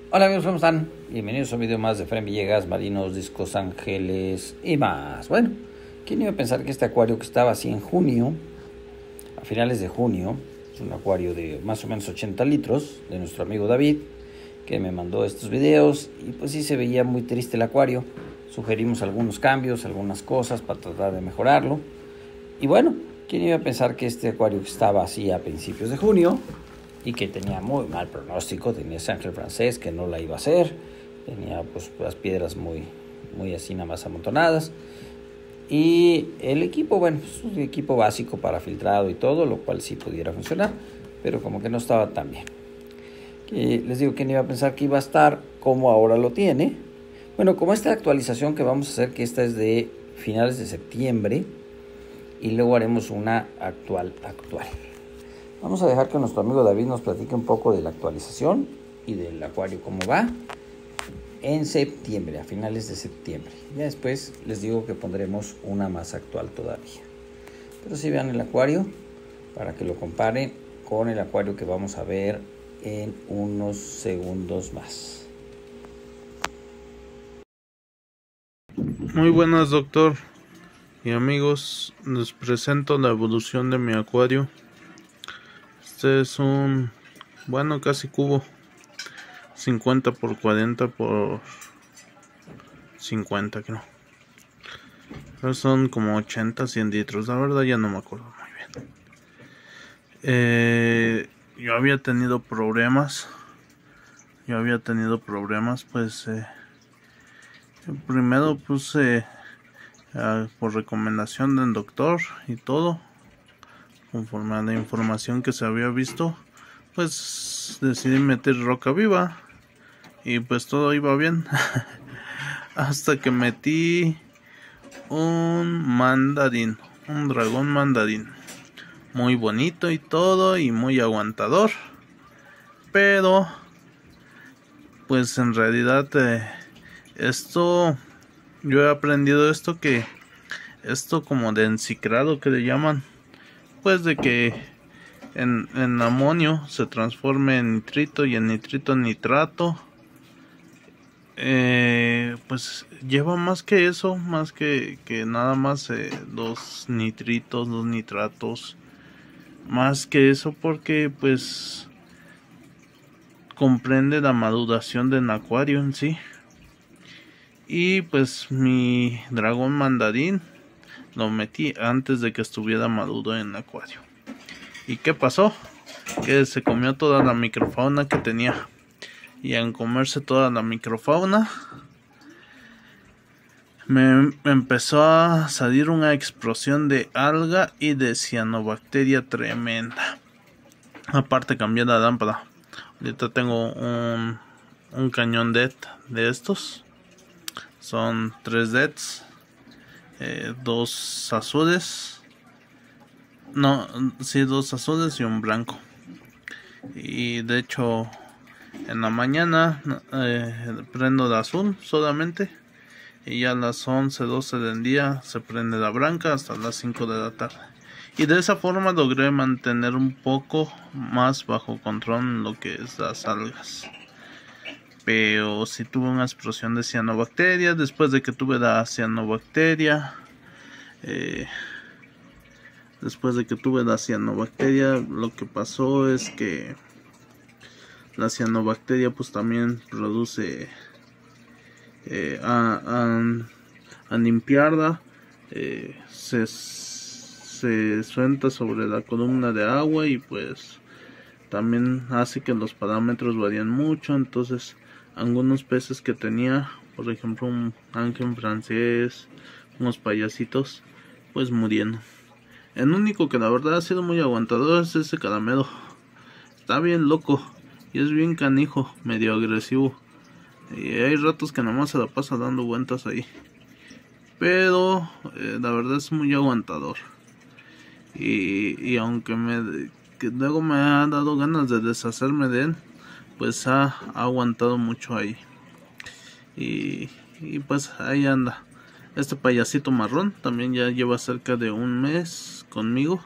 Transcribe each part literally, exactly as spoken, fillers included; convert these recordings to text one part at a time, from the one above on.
Hola amigos, ¿cómo están? Bienvenidos a un video más de Efraín Villegas, marinos, discos, ángeles y más. Bueno, ¿quién iba a pensar que este acuario que estaba así en junio, a finales de junio, es un acuario de más o menos ochenta litros, de nuestro amigo David, que me mandó estos videos, y pues sí se veía muy triste el acuario. Sugerimos algunos cambios, algunas cosas para tratar de mejorarlo. Y bueno, ¿quién iba a pensar que este acuario que estaba así a principios de junio y que tenía muy mal pronóstico, tenía ese ángel francés que no la iba a hacer, tenía pues las piedras muy, muy así nada más amontonadas, y el equipo, bueno, pues un equipo básico para filtrado y todo, lo cual sí pudiera funcionar, pero como que no estaba tan bien. Y les digo, ¿quién iba a pensar que iba a estar como ahora lo tiene? Bueno, como esta actualización que vamos a hacer, que esta es de finales de septiembre, y luego haremos una actual actual. Vamos a dejar que nuestro amigo David nos platique un poco de la actualización y del acuario, cómo va en septiembre, a finales de septiembre. Ya después les digo que pondremos una más actual todavía. Pero sí vean el acuario para que lo comparen con el acuario que vamos a ver en unos segundos más. Muy buenas, doctor y amigos, les presento la evolución de mi acuario. Este es un, bueno, casi cubo, cincuenta por cuarenta por cincuenta, creo. Pero son como ochenta, cien litros, la verdad ya no me acuerdo muy bien. Eh, yo había tenido problemas, yo había tenido problemas, pues, eh, primero puse, eh, por recomendación del doctor y todo, conforme a la información que se había visto, pues decidí meter roca viva y pues todo iba bien. Hasta que metí un mandarín, un dragón mandarín, muy bonito y todo y muy aguantador, pero pues en realidad eh, esto, yo he aprendido esto que esto como de encicrado que le llaman, pues de que en, en amonio se transforme en nitrito y en nitrito en nitrato. Eh, pues lleva más que eso, más que, que nada más eh, dos nitritos, dos nitratos, más que eso, porque pues comprende la maduración del acuario en sí. Y pues mi dragón mandarín lo metí antes de que estuviera maduro en el acuario. ¿Y qué pasó? Que se comió toda la microfauna que tenía. Y al comerse toda la microfauna, me empezó a salir una explosión de alga y de cianobacteria tremenda. Aparte cambié la lámpara. Ahorita tengo un, un cañón D E T de estos. Son tres D E Ts. Eh, dos azules. No, sí, dos azules y un blanco. Y de hecho, en la mañana eh, prendo de azul solamente, y ya a las once, doce del día se prende la blanca hasta las cinco de la tarde. Y de esa forma logré mantener un poco más bajo control lo que es las algas. Pero si sí tuve una explosión de cianobacteria. Después de que tuve la cianobacteria, eh, después de que tuve la cianobacteria, lo que pasó es que la cianobacteria pues también produce eh, a, a, a limpiarla, eh, se, se suelta sobre la columna de agua y pues también hace que los parámetros varíen mucho. Entonces algunos peces que tenía, por ejemplo un ángel francés, unos payasitos, pues murieron. El único que la verdad ha sido muy aguantador es ese caramelo. Está bien loco y es bien canijo, medio agresivo. Y hay ratos que nomás se la pasa dando vueltas ahí. Pero eh, la verdad es muy aguantador. Y, y aunque me que luego me ha dado ganas de deshacerme de él, pues ha, ha aguantado mucho ahí. Y, y pues ahí anda. Este payasito marrón también ya lleva cerca de un mes conmigo.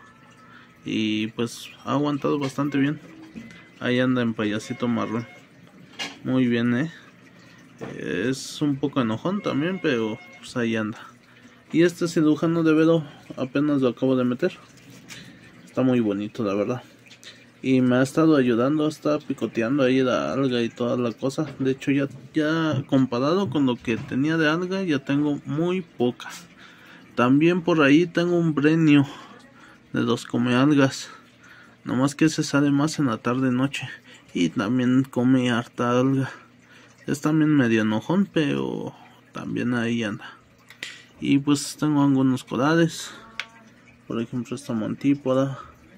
Y pues ha aguantado bastante bien. Ahí anda en payasito marrón. muy bien, eh. Es un poco enojón también, pero pues ahí anda. Y este cirujano de Vero apenas lo acabo de meter. Está muy bonito, la verdad. Y me ha estado ayudando, está picoteando ahí la alga y toda la cosa. De hecho, ya, ya comparado con lo que tenía de alga, ya tengo muy poca. También por ahí tengo un brenio de los comealgas. Nomás que ese sale más en la tarde noche. Y también come harta alga. Es también medio enojón, pero también ahí anda. Y pues tengo algunos corales. Por ejemplo, esta montípoda.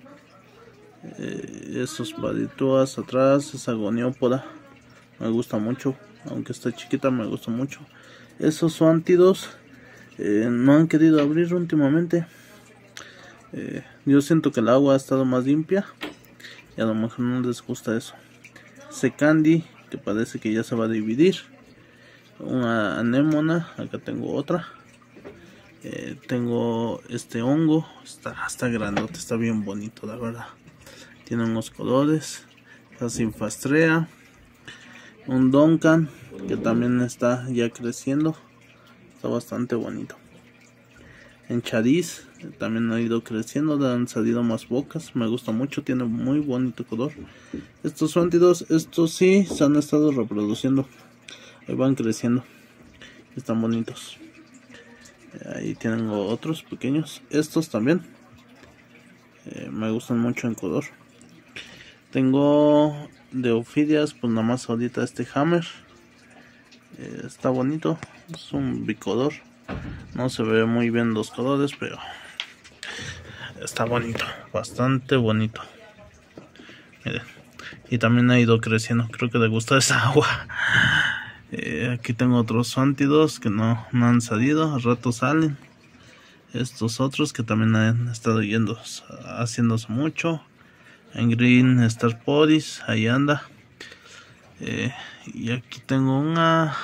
Eh, esos padituas atrás. Esa goniópoda. Me gusta mucho. Aunque está chiquita, me gusta mucho. Esos suántidos eh, no han querido abrir últimamente. Eh, yo siento que el agua ha estado más limpia. Y a lo mejor no les gusta eso. Secandi, que parece que ya se va a dividir. Una anémona, acá tengo otra. Eh, tengo este hongo, está, está grandote, está bien bonito, la verdad. Tiene unos colores. La sinfastrea. Un Duncan, que también está ya creciendo. Está bastante bonito. En Chariz, también ha ido creciendo, le han salido más bocas, me gusta mucho, tiene muy bonito color. Estos suántidos, estos sí se han estado reproduciendo, ahí van creciendo, están bonitos. Ahí tienen otros pequeños, estos también, eh, me gustan mucho en color. Tengo de orquídeas, pues nada más ahorita este Hammer, eh, está bonito, es un bicolor. No se ve muy bien los colores, pero está bonito, bastante bonito. Miren. Y también ha ido creciendo, creo que le gusta esa agua. Eh, aquí tengo otros suántidos que no, no han salido, al rato salen. Estos otros que también han estado yendo, haciéndose mucho. En Green Star Podis, ahí anda. Eh, y aquí tengo una...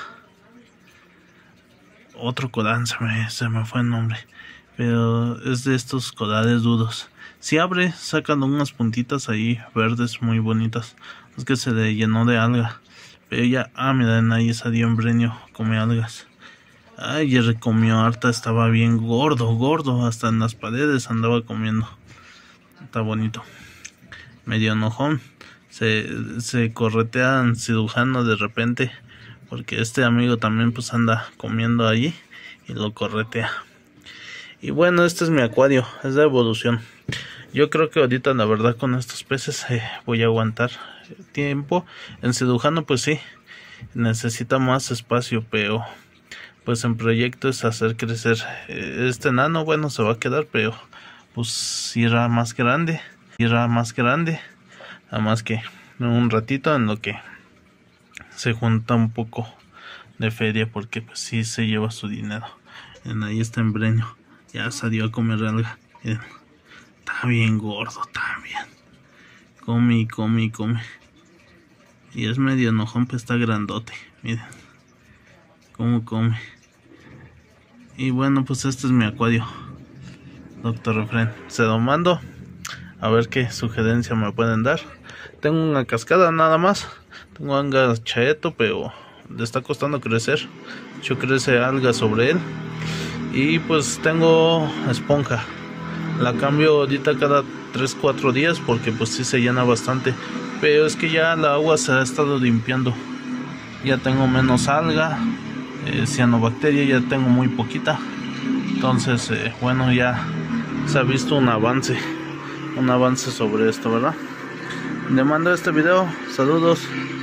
Otro coral, se me, se me fue el nombre, pero es de estos corales duros. Si abre, sacan unas puntitas ahí verdes muy bonitas. Es que se le llenó de alga, pero ya, ah, miren, ahí salió en brenio, come algas. Ay, ya recomió harta, estaba bien gordo, gordo, hasta en las paredes andaba comiendo. Está bonito, medio enojón. Se, se corretean cirujano de repente, porque este amigo también pues anda comiendo allí y lo corretea. Y bueno, este es mi acuario, es de evolución. Yo creo que ahorita la verdad con estos peces eh, voy a aguantar tiempo. En cirujano pues sí, necesita más espacio, pero pues en proyecto es hacer crecer. Este enano, bueno, se va a quedar, pero pues irá más grande, irá más grande. Nada más que un ratito en lo que se junta un poco de feria, porque pues sí se lleva su dinero. Miren, ahí está en brenio, ya salió a comer alga. Miren, está bien gordo también, come y come y come, y es medio enojón, pero está grandote. Miren cómo come. Y bueno, pues este es mi acuario, doctor Efren. Se lo mando a ver qué sugerencia me pueden dar. Tengo una cascada nada más. Tengo alga chaeto, pero le está costando crecer. Yo crece alga sobre él. Y pues tengo esponja. La cambio ahorita cada tres cuatro días, porque pues sí se llena bastante. Pero es que ya la agua se ha estado limpiando. Ya tengo menos alga. Eh, cianobacteria ya tengo muy poquita. Entonces eh, bueno, ya se ha visto un avance. Un avance sobre esto, ¿verdad? Le mando este video. Saludos.